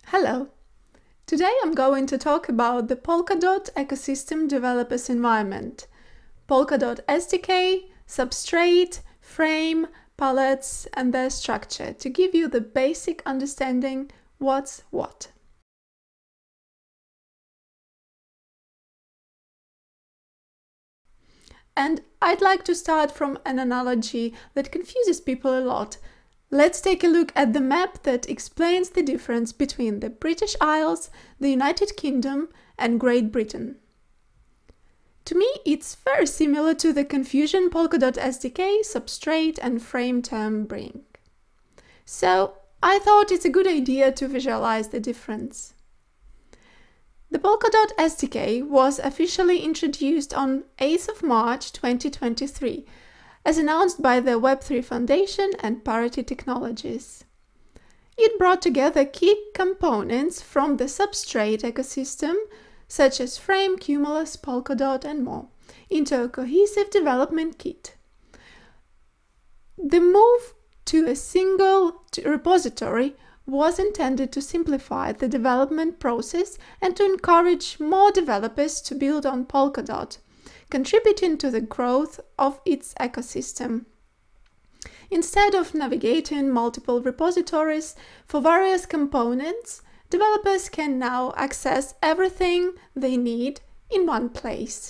Hello! Today I'm going to talk about the Polkadot ecosystem developers environment, Polkadot SDK, Substrate, Frame, Pallets and their structure to give you the basic understanding what's what. And I'd like to start from an analogy that confuses people a lot. Let's take a look at the map that explains the difference between the British Isles, the United Kingdom and Great Britain. To me, it's very similar to the confusion Polkadot SDK, Substrate and Frame term bring. So I thought it's a good idea to visualize the difference. The Polkadot SDK was officially introduced on 8th of March 2023, as announced by the Web3 Foundation and Parity Technologies. It brought together key components from the Substrate ecosystem, such as Frame, Cumulus, Polkadot and more, into a cohesive development kit. The move to a single repository was intended to simplify the development process and to encourage more developers to build on Polkadot, contributing to the growth of its ecosystem. Instead of navigating multiple repositories for various components, developers can now access everything they need in one place.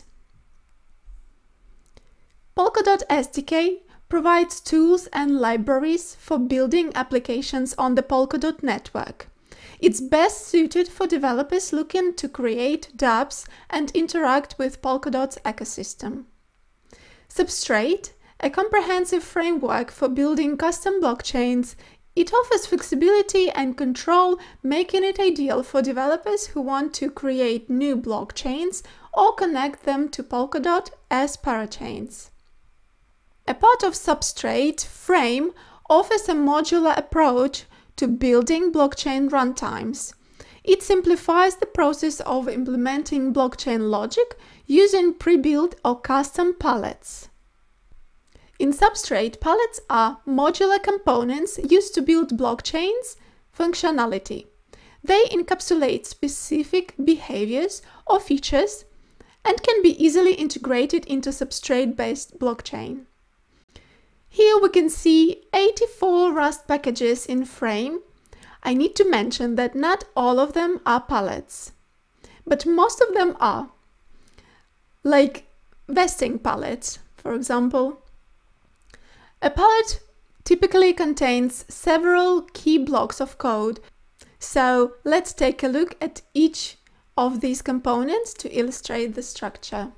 Polkadot SDK provides tools and libraries for building applications on the Polkadot network. It's best suited for developers looking to create dApps and interact with Polkadot's ecosystem. Substrate, a comprehensive framework for building custom blockchains, it offers flexibility and control, making it ideal for developers who want to create new blockchains or connect them to Polkadot as parachains. A part of Substrate, Frame, offers a modular approach to building blockchain runtimes. It simplifies the process of implementing blockchain logic using pre-built or custom pallets. In Substrate, pallets are modular components used to build blockchains functionality. They encapsulate specific behaviors or features and can be easily integrated into Substrate-based blockchain. Here we can see 84 Rust packages in Frame. I need to mention that not all of them are pallets, but most of them are, like vesting pallets, for example. A pallet typically contains several key blocks of code, so let's take a look at each of these components to illustrate the structure.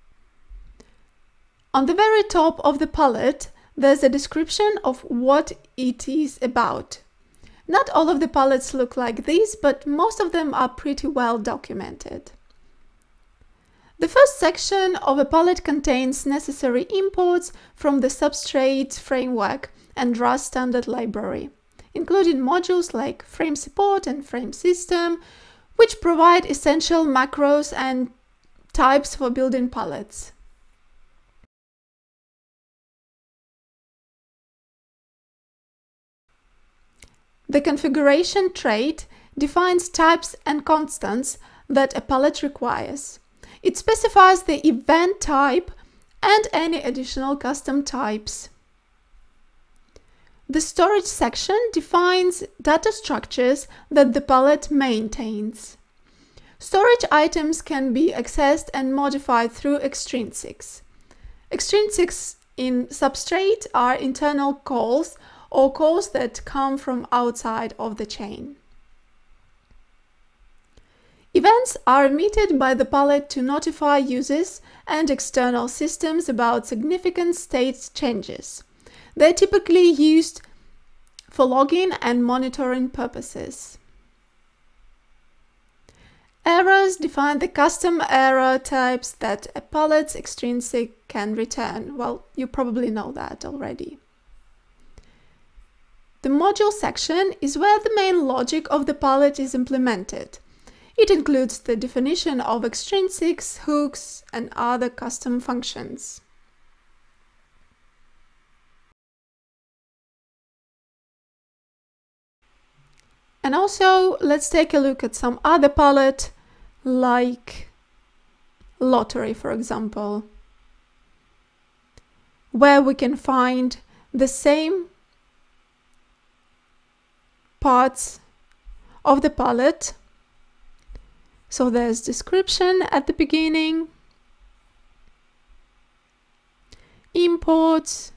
On the very top of the pallet, there's a description of what it is about. Not all of the pallets look like this, but most of them are pretty well documented. The first section of a pallet contains necessary imports from the Substrate framework and Rust standard library, including modules like Frame Support and Frame System, which provide essential macros and types for building pallets. The configuration trait defines types and constants that a pallet requires. It specifies the event type and any additional custom types. The storage section defines data structures that the pallet maintains. Storage items can be accessed and modified through extrinsics. Extrinsics in Substrate are internal calls or calls that come from outside of the chain. Events are emitted by the pallet to notify users and external systems about significant state changes. They're typically used for logging and monitoring purposes. Errors define the custom error types that a pallet's extrinsic can return. Well, you probably know that already. The module section is where the main logic of the pallet is implemented. It includes the definition of extrinsics, hooks, and other custom functions. And also, let's take a look at some other pallet, like lottery, for example, where we can find the same parts of the pallet. So there's description at the beginning, imports,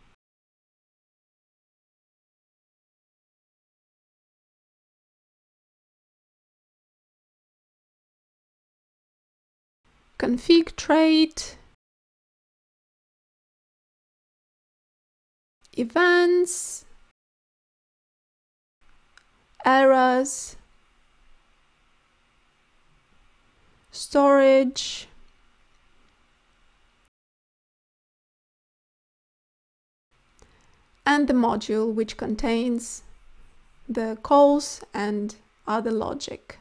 config trait, events, errors, storage, and the module which contains the calls and other logic.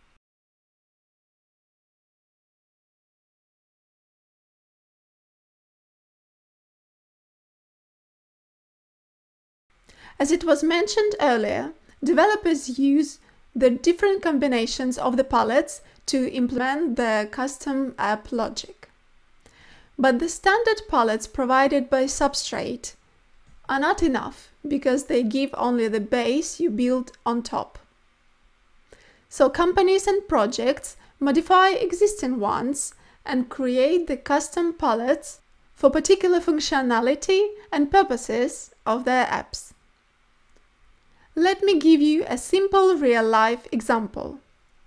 As it was mentioned earlier, developers use the different combinations of the pallets to implement their custom app logic. But the standard pallets provided by Substrate are not enough because they give only the base you build on top. So companies and projects modify existing ones and create the custom pallets for particular functionality and purposes of their apps. Let me give you a simple real-life example.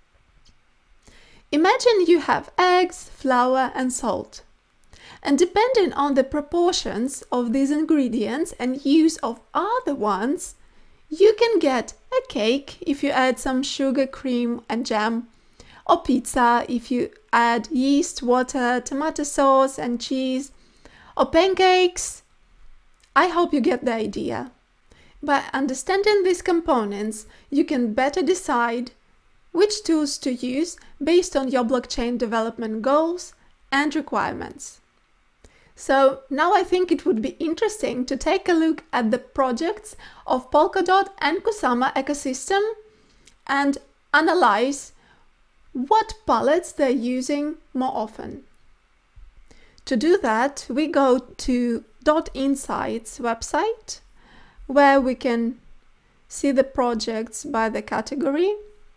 Imagine you have eggs, flour and salt. And depending on the proportions of these ingredients and use of other ones, you can get a cake if you add some sugar, cream and jam, or pizza if you add yeast, water, tomato sauce and cheese, or pancakes. I hope you get the idea. By understanding these components, you can better decide which tools to use based on your blockchain development goals and requirements. So now I think it would be interesting to take a look at the projects of Polkadot and Kusama ecosystem and analyze what pallets they're using more often. To do that, we go to .insights website, where we can see the projects by the category.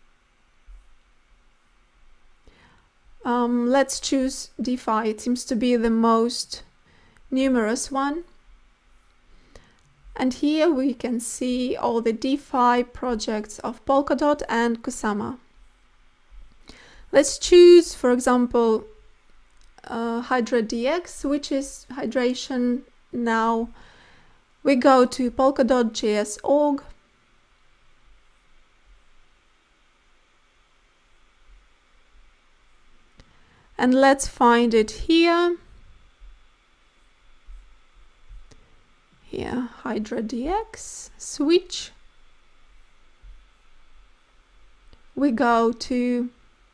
Let's choose DeFi. It seems to be the most numerous one. And here we can see all the DeFi projects of Polkadot and Kusama. Let's choose, for example, HydraDX, which is hydration now. We go to polkadot.js.org. And let's find it here. Here, HydraDX, switch. We go to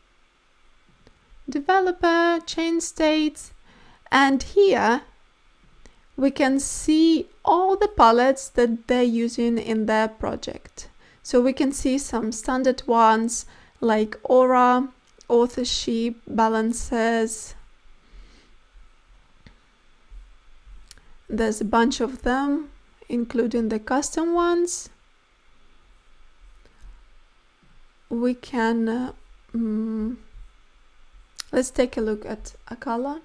developer, chain states, and here we can see all the pallets that they're using in their project. So we can see some standard ones like Aura, authorship, balances. There's a bunch of them, including the custom ones. We can, let's take a look at Akala.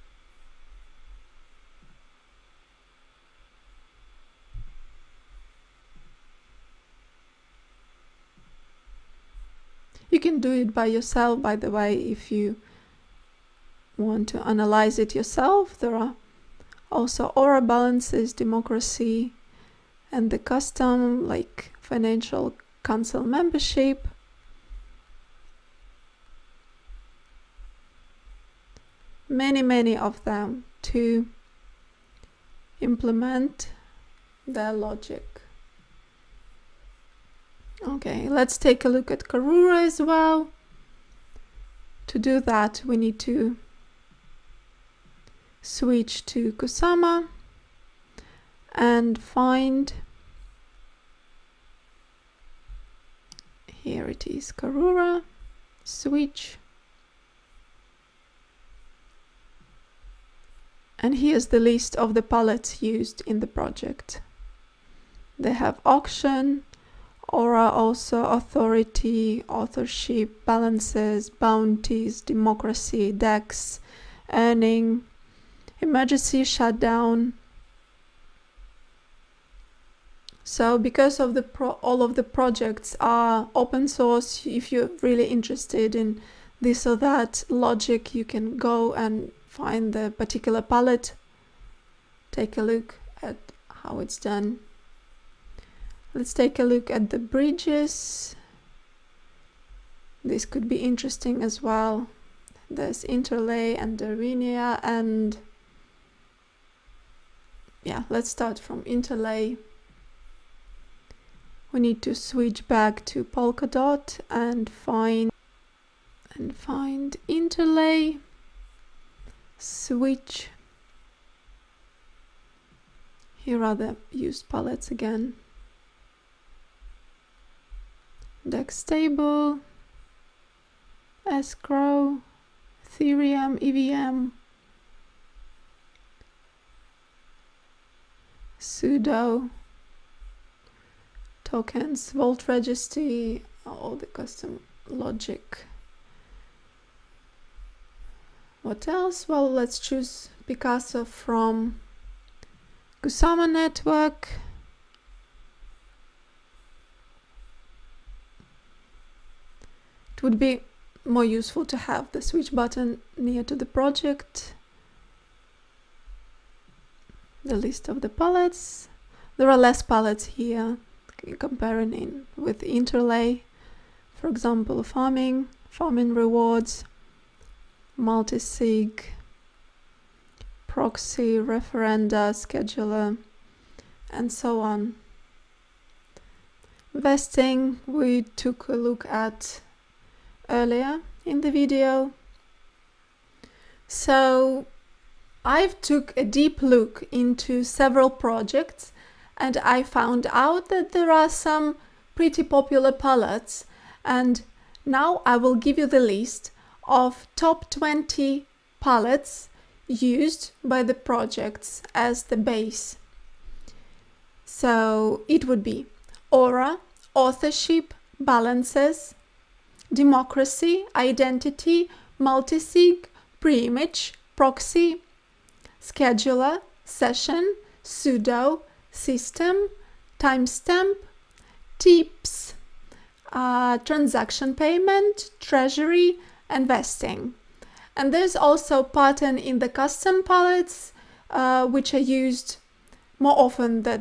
You can do it by yourself, by the way, if you want to analyze it yourself. There are also Aura balances, democracy, and the custom, like financial council membership. Many of them to implement their logic. Okay, let's take a look at Karura as well. To do that, we need to switch to Kusama and find Here it is, Karura, switch. And here's the list of the pallets used in the project. They have auction, aura also, authority, authorship, balances, bounties, democracy, DEX, earning, emergency shutdown. So because of all of the projects are open source, if you're really interested in this or that logic, you can go and find the particular pallet, take a look at how it's done. Let's take a look at the bridges. This could be interesting as well. There's interlay and Darwinia, and yeah, let's start from interlay. We need to switch back to Polkadot and find interlay, switch. Here are the used pallets again. DEX table, escrow, Ethereum, EVM, pseudo, tokens, vault registry, all the custom logic. What else? Well, let's choose Picasso from Kusama network. It would be more useful to have the switch button near to the project. The list of the pallets. There are less pallets here comparing with interlay. For example, farming rewards, multi-sig, proxy, referenda, scheduler, and so on. Vesting we took a look at earlier in the video. So I've took a deep look into several projects, and I found out that there are some pretty popular pallets, and now I will give you the list of top 20 pallets used by the projects as the base. So it would be aura, authorship, balances, democracy, identity, multisig, preimage, proxy, scheduler, session, pseudo, system, timestamp, tips, transaction payment, treasury, and vesting. And there's also pattern in the custom pallets, which are used more often than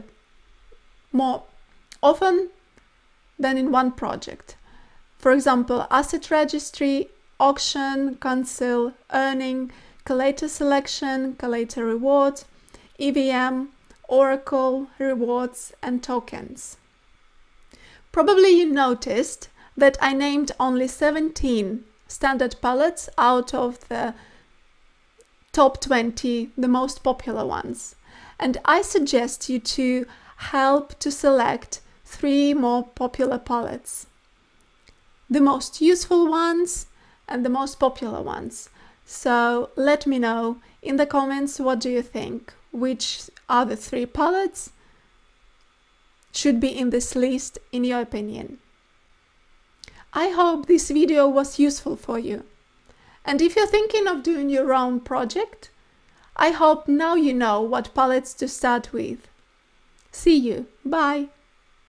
in one project. For example, asset registry, auction, cancel, earning, collator selection, collator rewards, EVM, oracle, rewards, and tokens. Probably you noticed that I named only 17 standard pallets out of the top 20, the most popular ones. And I suggest you to help to select 3 more popular pallets. The most useful ones and the most popular ones. So let me know in the comments what do you think, which are the 3 pallets should be in this list in your opinion. I hope this video was useful for you. And if you're thinking of doing your own project, I hope now you know what pallets to start with. See you. Bye.